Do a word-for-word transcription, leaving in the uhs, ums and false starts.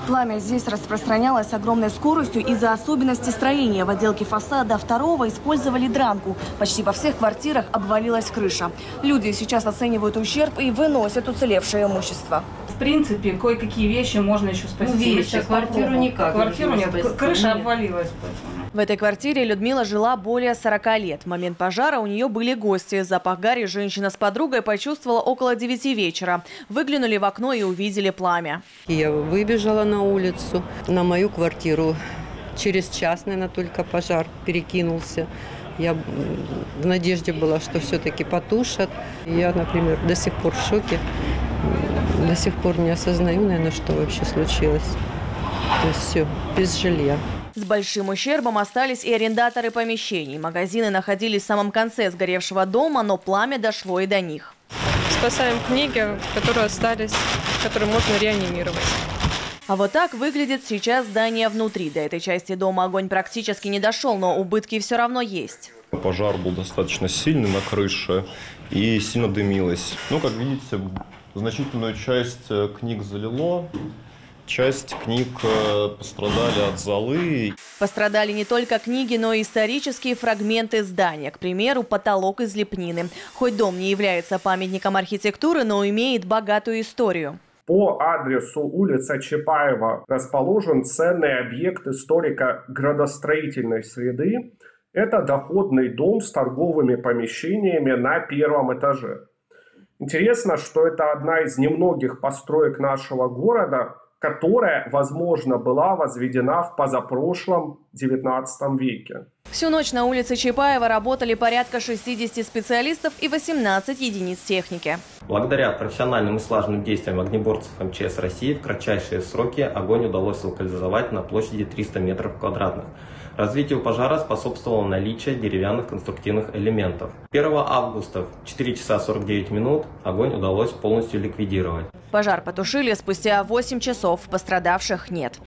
Пламя здесь распространялось с огромной скоростью из-за особенностей строения. В отделке фасада второго использовали дранку. Почти во всех квартирах обвалилась крыша. Люди сейчас оценивают ущерб и выносят уцелевшее имущество. В принципе, кое-какие вещи можно еще спасти. Ну, видите, квартиру никак. Квартиру нет, спасти. крыша Нет. обвалилась. В этой квартире Людмила жила более сорока лет. В момент пожара у нее были гости. Запах гари женщина с подругой почувствовала около девяти вечера. Выглянули в окно и увидели пламя. Я выбежала на улицу, на мою квартиру. Через час, наверное, только пожар перекинулся. Я в надежде была, что все-таки потушат. Я, например, до сих пор в шоке. До сих пор не осознаю, наверное, что вообще случилось. То есть все, без жилья. С большим ущербом остались и арендаторы помещений. Магазины находились в самом конце сгоревшего дома, но пламя дошло и до них. Спасаем книги, которые остались, которые можно реанимировать. А вот так выглядит сейчас здание внутри. До этой части дома огонь практически не дошел, но убытки все равно есть. Пожар был достаточно сильный на крыше и сильно дымилось. Ну, как видите, значительную часть книг залило. Часть книг пострадали от золы. Пострадали не только книги, но и исторические фрагменты здания. К примеру, потолок из лепнины. Хоть дом не является памятником архитектуры, но имеет богатую историю. По адресу улица Чапаева расположен ценный объект историко-градостроительной среды. Это доходный дом с торговыми помещениями на первом этаже. Интересно, что это одна из немногих построек нашего города, которая, возможно, была возведена в позапрошлом девятнадцатом веке. Всю ночь на улице Чапаева работали порядка шестидесяти специалистов и восемнадцати единиц техники. Благодаря профессиональным и слаженным действиям огнеборцев эм че эс России в кратчайшие сроки огонь удалось локализовать на площади триста метров квадратных. Развитию пожара способствовало наличие деревянных конструктивных элементов. первого августа в четыре часа сорок девять минут огонь удалось полностью ликвидировать. Пожар потушили спустя восемь часов, пострадавших нет.